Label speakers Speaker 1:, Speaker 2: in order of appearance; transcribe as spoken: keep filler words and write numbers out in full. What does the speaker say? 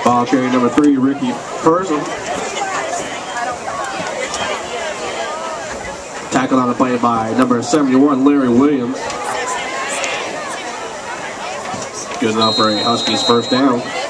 Speaker 1: Ball carry number three, Ricky Person. Tackled on the play by number seventy-one, Larry Williams. Good enough for a Huskies first down.